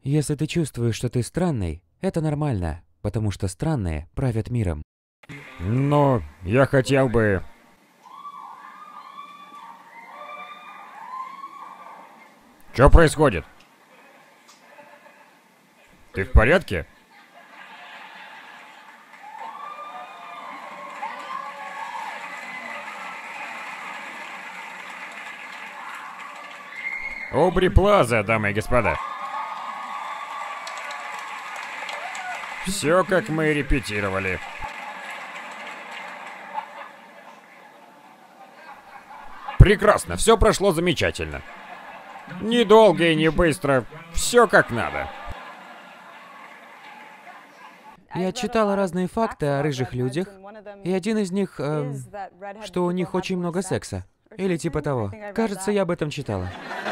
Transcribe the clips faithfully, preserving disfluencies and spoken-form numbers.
Если ты чувствуешь, что ты странный, это нормально, потому что странные правят миром. Но я хотел бы... Что происходит? Ты в порядке? Обри Плаза, дамы и господа. Все, как мы и репетировали. Прекрасно, все прошло замечательно. Недолго и не быстро, все как надо. Я читала разные факты о рыжих людях, и один из них, эм, что у них очень много секса. Или типа того. Кажется, я об этом читала.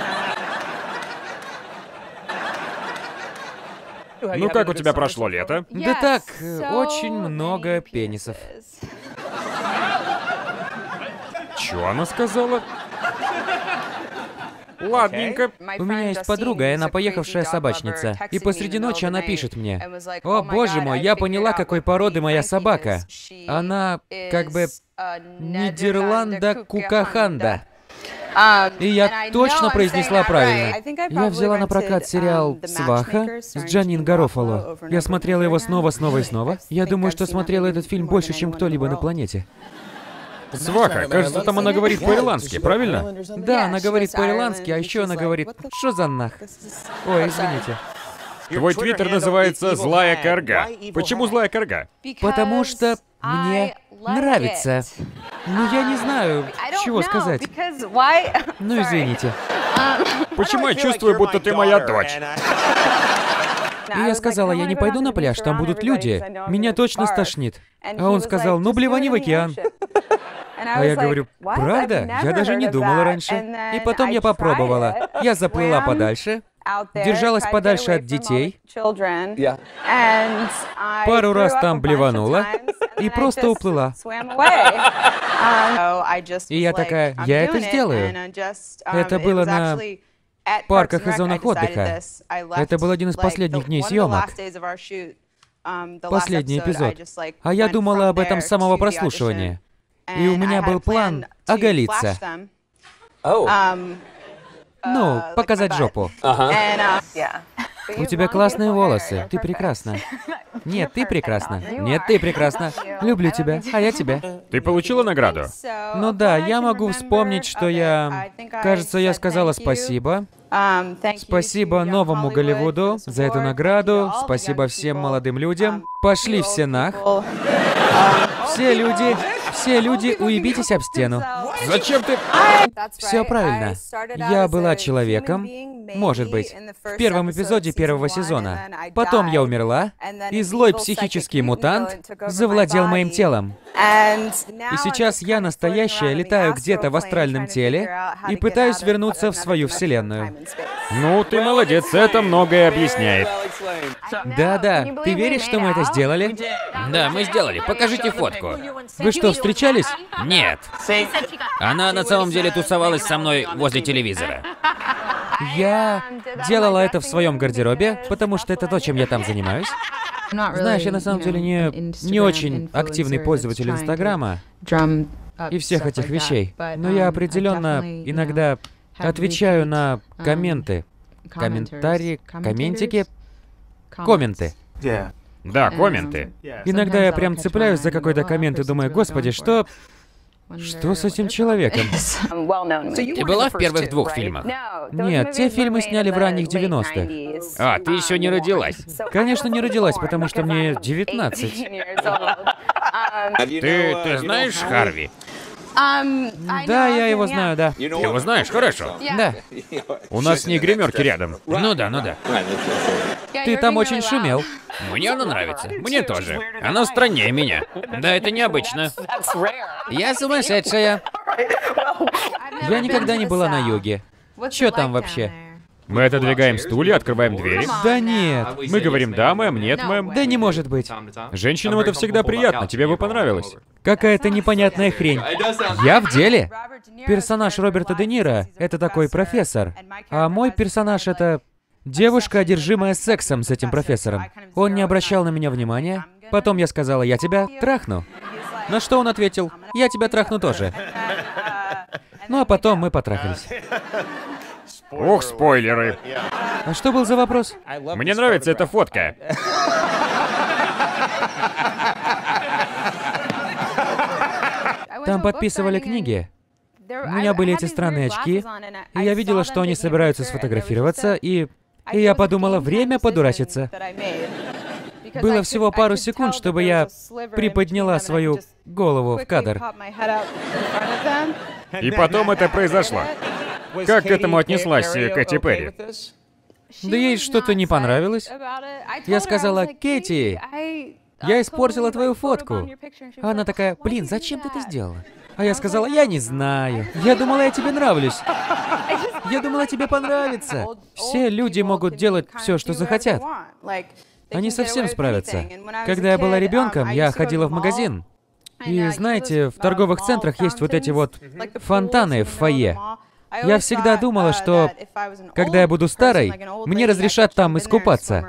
Ну как у тебя прошло лето? Да так, э, очень много пенисов. Чё она сказала? Ладненько. У меня есть подруга, и она поехавшая собачница. И посреди ночи она пишет мне: «О боже мой, я поняла, какой породы моя собака. Она как бы Нидерланда Кукаханда». И я точно произнесла правильно. Я взяла на прокат сериал «Сваха» с Джанин Гарофало. Я смотрела его снова, снова и снова. Я думаю, что смотрела этот фильм больше, чем кто-либо на планете. Сваха, кажется, там она говорит по-ирландски, правильно? Да, она говорит по-ирландски, а еще она говорит «Шо за нах?». Ой, извините. Твой твиттер называется «Злая корга». Почему злая корга? Потому что мне нравится. Ну, я не знаю, чего сказать. Ну, извините. Почему я чувствую, будто ты моя дочь? И я сказала: я не пойду на пляж, там будут люди. Меня точно стошнит. А он сказал: ну, блевани в океан. А я говорю: правда? Я даже не думала раньше. И потом я попробовала. Я заплыла подальше, держалась подальше от детей, пару раз там блеванула и просто уплыла. И я такая: я это сделаю. Это было на парках и зонах отдыха. Это был один из последних дней съемок. Последний эпизод. А я думала об этом с самого прослушивания. И у меня был план оголиться. Ну, показать жопу. У тебя классные волосы. Ты прекрасна. Нет, ты прекрасна. Нет, ты прекрасна. Люблю тебя, а я тебя. Ты получила награду? Ну да, я могу вспомнить, что я... Кажется, я сказала спасибо. Спасибо новому Голливуду за эту награду. Спасибо всем молодым людям. Пошли все нах. Все люди, все люди, уебитесь об стену. Зачем ты... Все правильно. Я была человеком, может быть, в первом эпизоде первого сезона. Потом я умерла, и злой психический мутант завладел моим телом. И сейчас я настоящая, летаю где-то в астральном теле и пытаюсь вернуться в свою вселенную. Ну, ты молодец, это многое объясняет. Да-да, ты веришь, что мы это сделали? Да, мы сделали. Покажите фотку. Вы что, встречались? Нет. Она на самом деле тусовалась со мной возле телевизора. Я делала это в своем гардеробе, потому что это то, чем я там занимаюсь. Знаешь, я на самом деле не, не очень активный пользователь Инстаграма и всех этих вещей. Но я определенно иногда отвечаю на комменты, комментарии, комментики, комменты. Да, комменты. Иногда я прям цепляюсь за какой-то коммент и думаю: господи, что... Что с этим человеком? Ты была в первых двух фильмах? Нет, те фильмы сняли в ранних девяностых. А, ты еще не родилась. Конечно, не родилась, потому что мне девятнадцать. Ты, ты знаешь Харви? Да, я его знаю, да. Ты его знаешь, хорошо. Да. У нас с ней гримерки рядом. Ну да, ну да. Ты там очень шумел. Мне она нравится. Мне тоже. Она страннее меня. Да, это необычно. Я сумасшедшая. Я никогда не была на юге. Чё там вообще? Мы отодвигаем стулья, открываем двери. Да нет. Мы говорим «да, мэм», «нет, мэм». Да не может быть. Женщинам это всегда приятно, тебе бы понравилось. Какая-то непонятная хрень. Я в деле? Персонаж Роберта Де Ниро — это такой профессор. А мой персонаж — это Девушка, одержимая сексом с этим профессором. Он не обращал на меня внимания. Потом я сказала, я тебя трахну. На что он ответил, я тебя трахну тоже. Ну а потом мы потрахались. Ох, спойлеры. А что был за вопрос? Мне нравится эта фотка. Там подписывали книги. У меня были эти странные очки, и я видела, что они собираются сфотографироваться, и... И я подумала, время подурачиться. Было всего пару секунд, чтобы я приподняла свою голову в кадр. И потом это произошло. Как к этому отнеслась Кэти Перри? Да ей что-то не понравилось. Я сказала, Кэти, я испортила твою фотку. А она такая, блин, зачем ты это сделала? А я сказала, я не знаю. Я думала, я тебе нравлюсь. Я думала, тебе понравится. Все люди могут делать все, что захотят. Они совсем справятся. Когда я была ребенком, я ходила в магазин. И знаете, в торговых центрах есть вот эти вот фонтаны в фойе. Я всегда думала, что когда я буду старой, мне разрешат там искупаться.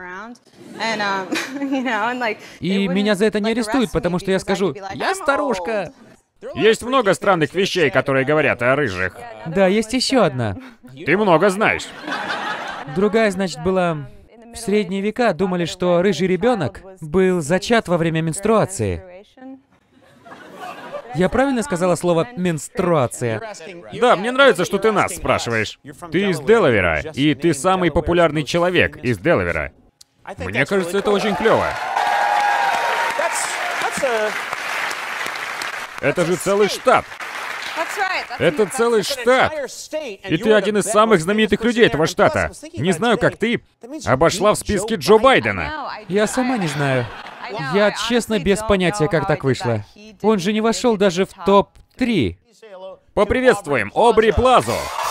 И меня за это не арестуют, потому что я скажу, я старушка. Есть много странных вещей, которые говорят о рыжих. Да, есть еще одна. Ты много знаешь. Другая, значит, была... В средние века думали, что рыжий ребенок был зачат во время менструации. Я правильно сказала слово «менструация»? Да, мне нравится, что ты нас спрашиваешь. Ты из Делавера, и ты самый популярный человек из Делавера. Мне кажется, это очень клево. Это же целый штат. Это целый штат. И ты один из самых знаменитых людей этого штата. Не знаю, как ты обошла в списке Джо Байдена. Я сама не знаю. Я честно без понятия, как так вышло. Он же не вошел даже в топ три. Поприветствуем Обри Плазу.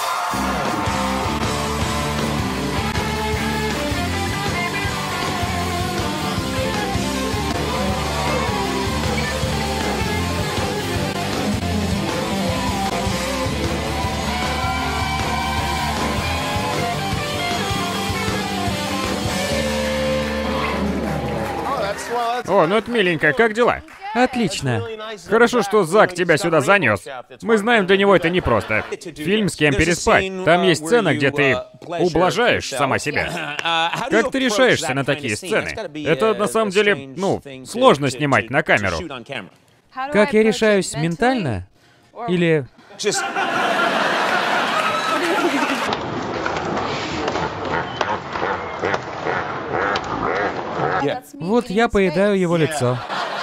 О, ну это миленько, как дела? Отлично. Хорошо, что Зак тебя сюда занес. Мы знаем, для него это непросто. Фильм «С кем переспать». Там есть сцена, где ты ублажаешь сама себя. Как ты решаешься на такие сцены? Это на самом деле, ну, сложно снимать на камеру. Как я решаюсь ментально? Или... Вот я поедаю его лицо.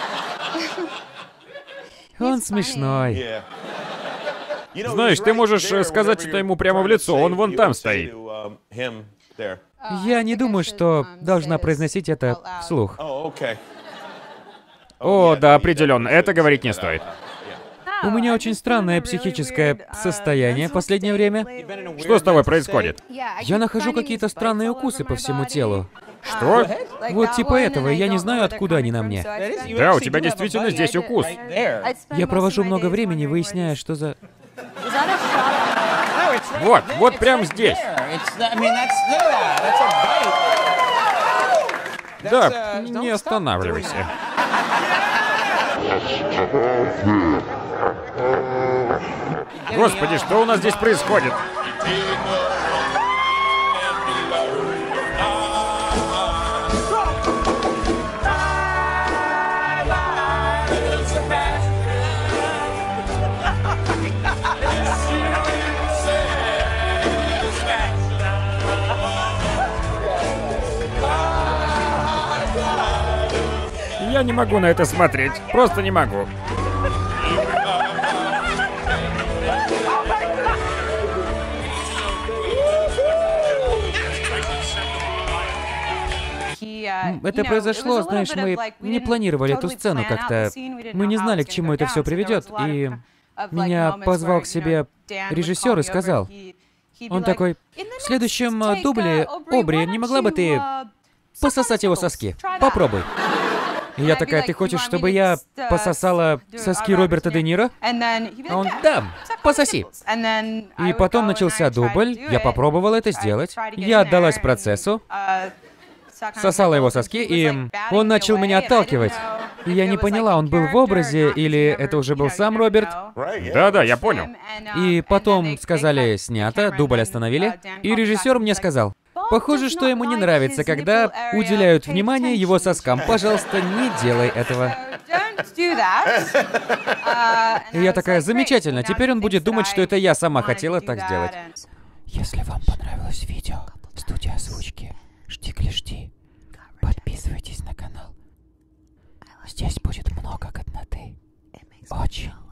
Он смешной. Знаешь, ты можешь сказать это ему прямо в лицо, он вон там стоит. Я не думаю, что должна произносить это вслух. О, да, определенно, это говорить не стоит. У меня очень странное психическое состояние в последнее время. Что с тобой происходит? Я нахожу какие-то странные укусы по всему телу. Что? Вот типа этого, я не знаю, откуда они на мне. Да, у тебя действительно здесь укус. Я провожу много времени, выясняя, что за... Вот, вот прямо здесь. Да, не останавливайся. Господи, что у нас здесь происходит? Я не могу на это смотреть. Просто не могу. Это произошло, знаешь, мы не планировали эту сцену как-то. Мы не знали, к чему это все приведет, и меня позвал к себе режиссер и сказал, он такой, в следующем дубле, Обри, не могла бы ты пососать его соски? Попробуй. И я такая, ты хочешь, чтобы я пососала соски Роберта Де Ниро? А он, да, пососи. И потом начался дубль, я попробовала это сделать, я отдалась процессу, сосала его соски, и он начал меня отталкивать. И я не поняла, он был в образе, или это уже был сам Роберт. Да-да, я понял. И потом сказали, снято, дубль остановили, и режиссер мне сказал, похоже, что ему не нравится, когда уделяют внимание его соскам. Пожалуйста, не делай этого. И я такая, замечательно, теперь он будет думать, что это я сама хотела так сделать. Если вам понравилось видео, студия озвучки, жди-гляди, подписывайтесь на канал. Здесь будет много годноты. Очень.